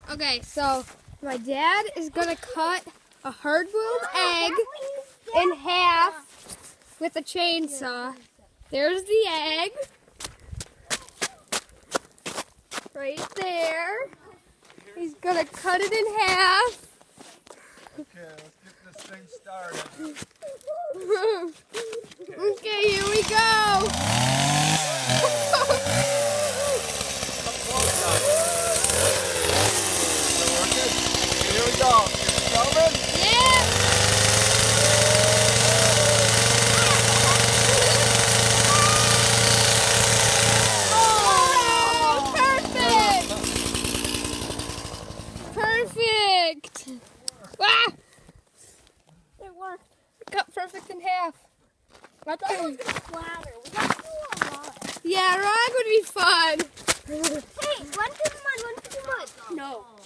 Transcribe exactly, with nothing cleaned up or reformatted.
Okay, so my dad is gonna cut a hard-boiled egg in half with a chainsaw. There's the egg. Right there. He's gonna cut it in half. Okay, let's get this thing started. Okay, here we go. Here we go. It's coming? Yeah. Oh, perfect. Perfect. Ah. It worked. Cut perfect in half. I thought it was going to splatter. We got to do a lot. Yeah, Rog would be fun. Hey, run through the mud, run through the mud. No.